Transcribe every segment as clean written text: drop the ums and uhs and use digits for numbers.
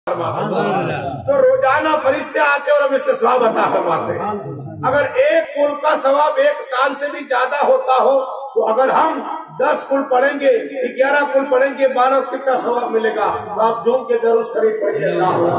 تو روزانہ فرشتے آتے اور ہم اس سے ثواب عطا فرماتے ہیں۔ اگر ایک کل کا ثواب 1 سال سے بھی زیادہ ہوتا ہو تو اگر ہم 10 کل پڑھیں گے، 11 کل پڑھیں گے، 12 کتنا ثواب ملے گا؟ تو آپ جھوم کے درود شریف پڑھیے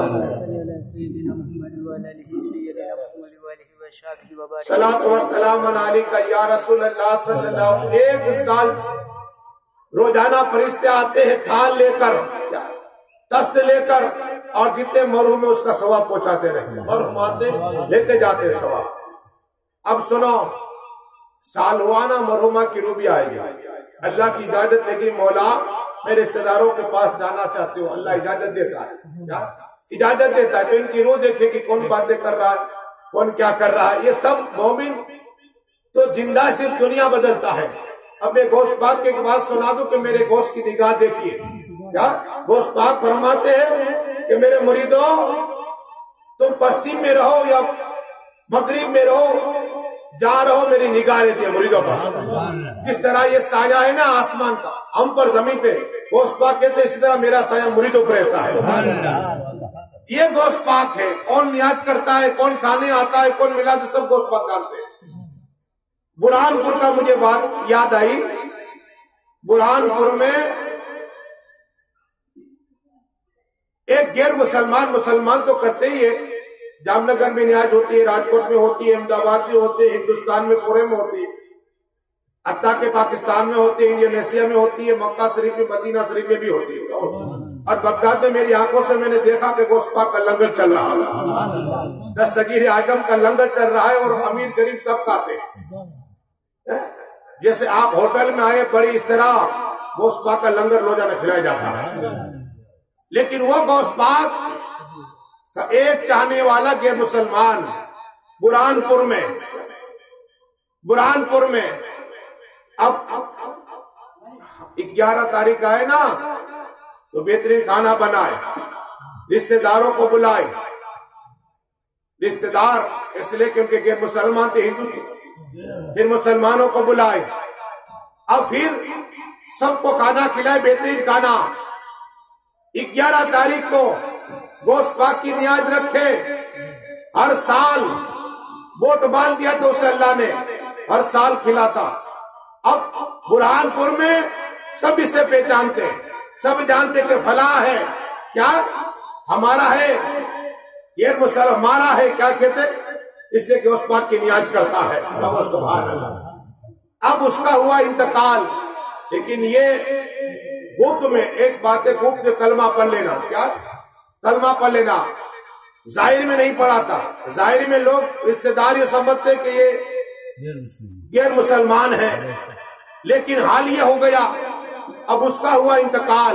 صلاۃ و سلام علیک یا رسول اللہ صلی اللہ علیہ وسلم۔ 1 سال روزانہ فرشتے آتے ہیں تھال لے کر، دست لے کر، اور جتنے مرحوم میں اس کا ثواب پہنچاتے رہتے ہیں اور ماتے لیتے جاتے ہیں ثواب۔ اب سنو، سال ہوا نا، مرحومہ کی روح بھی آئے گی، اللہ کی اجازت لے گی، مولا میں رشتے داروں کے پاس جانا چاہتی ہوں، اللہ اجازت دیتا ہے، اجازت دیتا ہے، تو ان کی روح دیکھے کہ کون باتیں کر رہا ہے، کون کیا کر رہا ہے۔ یہ سب مومن تو زندہ صرف دنیا بدلتا ہے۔ اب میں غوث پاک کی ایک بات سنا دوں کہ میرے غوث کی نگاہ دیکھیے، کیا غوث پاک فرماتے ہیں کہ میرے مریدوں، تم پشچم میں رہو یا مغرب میں رہو، جا رہو میری نگاہ رہتی ہے مریدوں پر۔ جس طرح یہ سایہ ہے نا آسمان کا ہم پر زمین پہ، غوث پاک کہتے ہیں اسی طرح میرا سایہ مریدوں پر رہتا ہے۔ یہ غوث پاک ہے، کون نیاز کرتا ہے، کون کھانے آتا ہے، کون ملا، تو سب غوث پاک جانتے ہیں۔ برہان پور کا مجھے بات یاد آئی، برہان پور میں ایک غیر مسلمان تو کرتے ہی ہے، جام نگر میں نیاز ہوتی ہے، راجکوٹ میں ہوتی ہے، احمد آباد میں ہوتی ہے، ہندوستان میں پورے میں ہوتی ہے، حتیٰ کہ پاکستان میں ہوتی ہے، انڈونیشیا میں ہوتی ہے، مکہ شریف میں، مدینہ شریف میں بھی ہوتی ہے، اور بغداد میں میری آنکھوں سے میں نے دیکھا کہ غوث پاک کا لنگر چل رہا ہے، دستگیر اعظم کا لنگر چل رہا ہے، اور امیر غریب سب کھاتے ہیں۔ جیسے آپ ہوٹل میں آئے بڑی اس طرح غوث پاک کا لنگر روزانہ کھلایا جاتا ہے۔ لیکن وہ غوث پاک کا ایک چاہنے والا غیر مسلمان برہان پور میں اب 11 تاریخ آئے نا تو بہترین کھانا بنائے، رشتے داروں کو بلائے، رشتے دار اس لیے کہ ان کے غیر مسلمان تھے، ہندو تھے، پھر مسلمانوں کو بلائے، اب پھر سب کو کھانا کھلائے، بہترین کھانا۔ 11 تاریخ کو غوث پاک کی نیاز رکھے، ہر سال بوت باندھ دیا تو اسے اللہ نے ہر سال کھلاتا۔ اب برہان پور میں سب اسے پہچانتے، سب جانتے کہ فلاں ہے، کیا ہمارا ہے، غیر مسلم ہمارا ہے، کیا کہتے، اس لیے کہ غوث پاک کی نیاز کرتا ہے۔ سبحان اللہ۔ اب اس کا ہوا انتقال، لیکن یہ گپت میں ایک بات ہے، گپت کلمہ پڑھ لینا، کیا کلمہ پڑھ لینا، ظاہر میں نہیں پڑھا تھا، ظاہر میں لوگ رشتے دار یہ سمجھتے کہ یہ غیر مسلمان ہے، لیکن حال یہ ہو گیا اب اس کا ہوا انتقال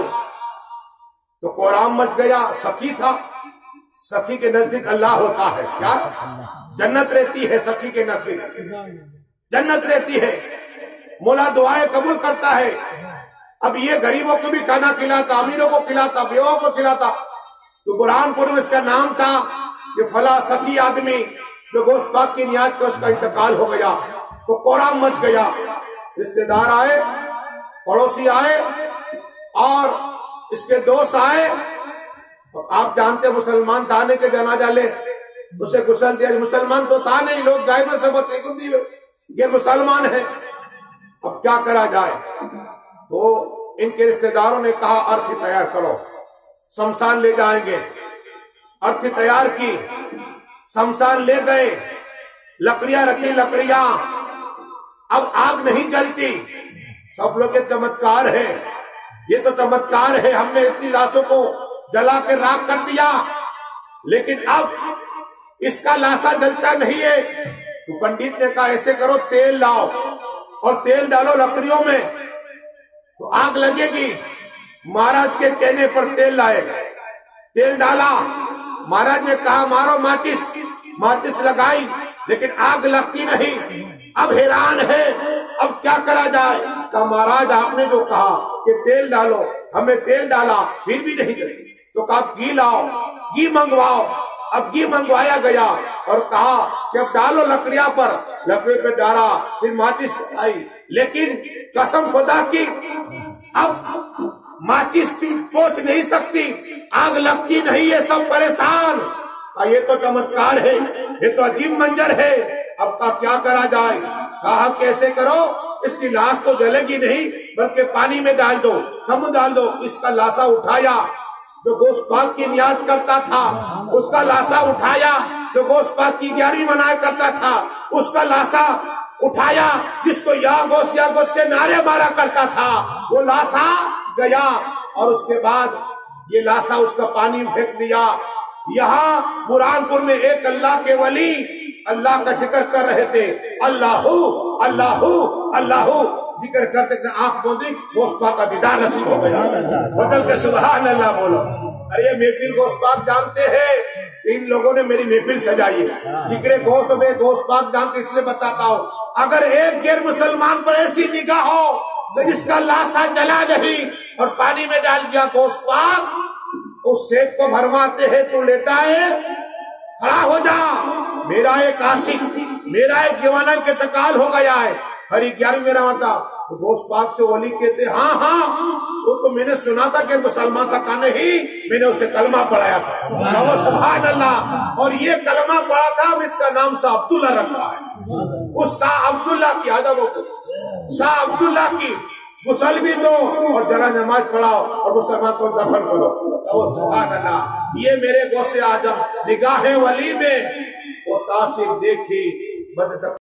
تو قرآن مچ گیا۔ سخی تھا، سخی کے نزدیک اللہ ہوتا ہے، کیا جنت رہتی ہے، سخی کے نزدیک جنت رہتی ہے، مولا دعائیں قبول کرتا ہے۔ اب یہ غریبوں کو بھی کھانا کھلاتا، امیروں کو کھلاتا، بیووں کو کھلاتا، تو برہان پور میں اس کا نام تھا کہ فلاں سخی آدمی جو غوث پاک کی نیاز کا اس کا انتقال ہو گیا، تو قرآن مچ گیا، رشتے دار آئے، پڑوسی آئے، اور اس کے دوست آئے۔ آپ جانتے مسلمان تھانے کے جنازہ لے، اسے غسل دیا، مسلمان تو تھا نہیں، لوگ گائے میں سب یہ مسلمان ہے، اب کیا کرا جائے؟ تو ان کے رشتے داروں نے کہا ارتھی تیار کرو، شمشان لے جائیں گے۔ ارتھی تیار کی، شمشان لے گئے، لکڑیاں رکھی، لکڑیاں، اب آگ نہیں جلتی، سب لوگ کے چمتکار ہے، یہ تو چمتکار ہے، ہم نے اتنی لاشوں کو جلا کے راکھ کر دیا، لیکن اب اس کا لاشا جلتا نہیں ہے۔ تو پنڈت نے کہا ایسے کرو، تیل لاؤ اور تیل ڈالو لکڑیوں میں تو آگ لگے گی۔ مہاراج کے کہنے پر تیل لائے، تیل ڈالا، مہاراج نے کہا مارو ماچس، ماچس لگائی، لیکن آگ لگتی نہیں۔ اب حیران ہے، اب کیا کرا جائے؟ کہا مہاراج آپ نے جو کہا کہ تیل ڈالو، ہمیں تیل ڈالا پھر بھی نہیں جلتی، تو کہا گھی لاؤ، گھی منگواؤ۔ اب گھی منگوایا گیا اور کہا کہ اب ڈالو لکڑیاں پر، لکڑی پہ ڈالا، پھر ماچس آئی، لیکن قسم خدا کی اب माचिस की पहुंच नहीं सकती, आग लगती नहीं, ये सब परेशान। ये तो चमत्कार है, ये तो अजीब मंजर है, अब का क्या करा जाए। कहा कैसे करो, इसकी लाश तो जलेगी नहीं बल्कि पानी में डाल दो, समुद्र डाल दो। इसका लाशा उठाया, जो गोश्त पाक की नियाज करता था उसका लाशा उठाया, जो गोश्त पाक की 11वीं मनाया करता था उसका लाशा उठाया, जिसको या गोश्त के नारे मारा करता था वो लाशा गया, और उसके बाद ये लाशा उसका पानी में फेंक दिया। यहाँ बुरहानपुर में एक अल्लाह के वली अल्लाह का जिक्र कर रहे थे, अल्लाहू अल्लाहू अल्लाहू जिक्र करते थे, आंख बोली गोश्त पाक का दीदार नसीब हो गया। बदल के सुभान अल्लाह बोलो। अरे महफिल गोश्त पाक जानते हैं, इन लोगों ने मेरी महफिल सजाई है। जिक्र गोश्त में गोश्त पाक जानते इसलिए बताता हूँ, अगर एक गैर मुसलमान पर ऐसी निगाह हो तो जिसका लाशा जला नहीं और पानी में डाल दिया गोश्त पाक, उस सेक को भरमाते हैं, तो लेता है, खड़ा हो जा। मेरा एक आशिक, मेरा एक दीवाना के इंतकाल हो गया है, हरी 11वीं मेरा माता गोश्त पाक से वली कहते, हाँ हाँ वो तो मैंने सुना था कि मुसलमान था, का नहीं, मैंने उसे कलमा पढ़ाया था। सुभान अल्लाह। और ये कलमा पढ़ा था, अब इसका नाम शाह अब्दुल्ला रखा है। उस शाह अब्दुल्ला की आदम को, शाह अब्दुल्ला की गुसल भी दो और जरा नमाज पढ़ाओ और मुसलमान को दफन करो। सुभान अल्लाह। ये मेरे गौसे आजम निगाहे वली में वो तासीर देखी।